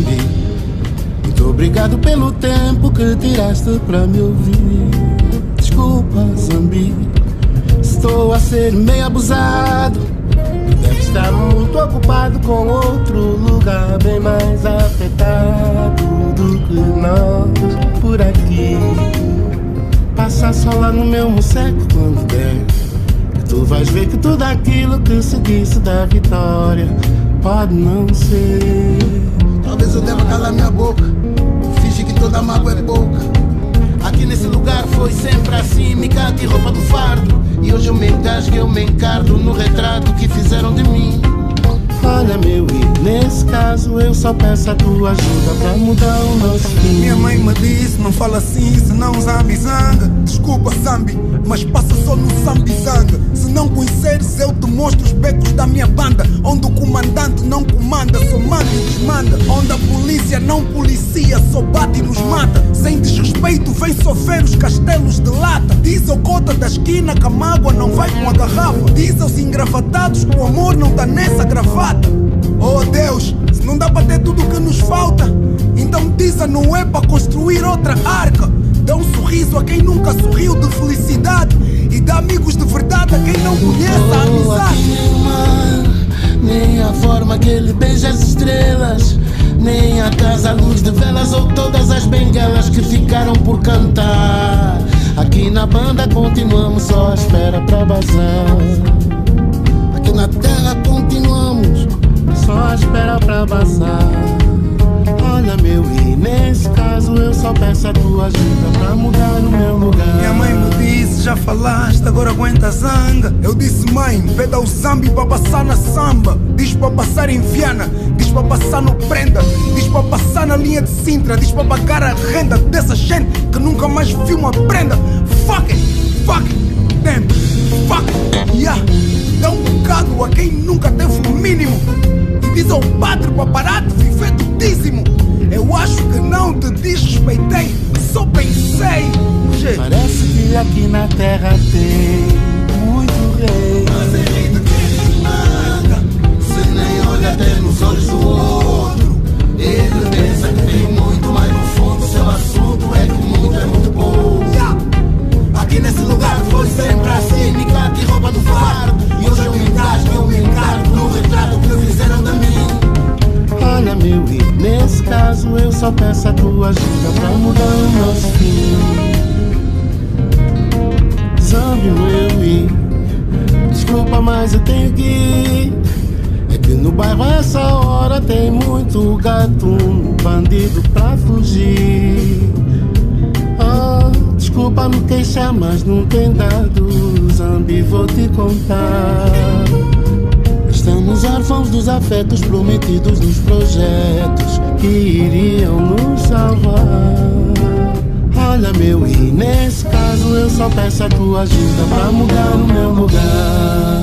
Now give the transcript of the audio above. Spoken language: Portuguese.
Zambi. Muito obrigado pelo tempo que tiraste para me ouvir. Desculpa, Zambi, estou a ser meio abusado. Deve estar muito ocupado com outro lugar bem mais afetado do que nós por aqui. Passa só lá no meu musseco quando der, que tu vais ver que tudo aquilo que se disse da vitória pode não ser. Talvez eu deva calar minha boca, finge que toda mágoa é pouca. Aqui nesse lugar foi sempre assim, micate e roupa do fardo. E hoje eu me engasgo, eu me encardo no retrato que fizeram de mim. Olha meu, e nesse caso eu só peço a tua ajuda pra mudar o nosso fim. Minha mãe me disse, não fala assim, senão Zambi zanga. Desculpa Zambi, mas passa só no Zambi zanga. Se não conheceres eu te mostro os becos da minha banda, onde o comandante não comanda, só manda e desmanda. Onde a polícia não policia, só bate e nos mata. Sem desrespeito vem sofrer os castelos de lata. Diz ao cota da esquina que a mágoa não vai com a garrafa. Diz aos engravatados que o amor não tá nessa gravata. Oh Deus, se não dá para ter tudo o que nos falta, então diz a Noé para construir outra arca. Dá um sorriso a quem nunca sorriu de felicidade, e dá amigos de verdade a quem não conhece a amizade. Aqui nem o mar, nem a forma que ele beija as estrelas, nem a casa à luz de velas ou todas as benguelas que ficaram por cantar. Aqui na banda continuamos só à espera pra bazar. Aqui na terra continuamos só à espera pra bazar. Olha meu, e nesse caso eu só peço a tua ajuda pra mudar o meu lugar. Minha mãe me disse, já falaste, agora aguenta a zanga. Eu disse, mãe, pede ao Zambi para passar na samba. Diz para passar em Viana, diz para passar no Prenda, diz para passar na linha de Sintra, diz para pagar a renda dessa gente que nunca mais viu uma prenda. Fuck it, damn, fuck it, yeah. Dá um bocado a quem nunca teve o mínimo, e diz ao padre para parar de viver do dízimo. Eu acho que não te desrespeitei, só pensei. Parece que aqui na terra tem muito rei, Mas é rei de quem manda, se nem olha até nos olhos do outro. Ele pensa que tem muito, mas no fundo seu assunto é que muito é muito pouco. Aqui nesse lugar foi sempre assim, micate e roupa do fardo. E hoje eu me engasgo, eu me encargo no retrato que fizeram de mim. Olha meu, e nesse caso eu só peço a tua ajuda pra mudar o nosso fim. Zambi meu, e desculpa mas eu tenho que ir. É que no bairro a essa hora tem muito gatuno, bandido pra fugir. Oh, desculpa me queixar, mas não tem dado, Zambi, vou te contar. Estamos órfãos dos afetos prometidos nos projetos que iriam nos salvar. Olha meu, e nesse caso eu só peço a tua ajuda pra mudar o meu lugar.